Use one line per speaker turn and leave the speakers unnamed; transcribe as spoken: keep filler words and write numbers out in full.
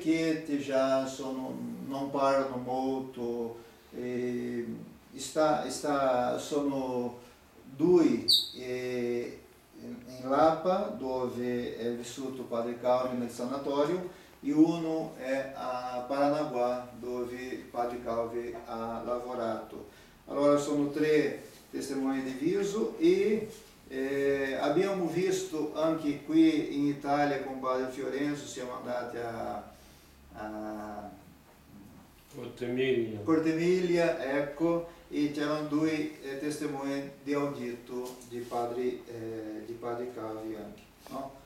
che já sono, non parlano molto, e sta, sta, sono due eh, in Lapa, dove è vissuto padre Calvi nel sanatorio, e uno è a Paranaguá, dove padre Calvi ha lavorato. Allora sono tre testemunhi di viso e eh, abbiamo visto anche qui in Italia con padre Fiorenzo, siamo andati a, a
Cortemiglia.
Cortemiglia, ecco, e c'erano due eh, testimoni di audito di padre, eh, di padre Calvi anche, no?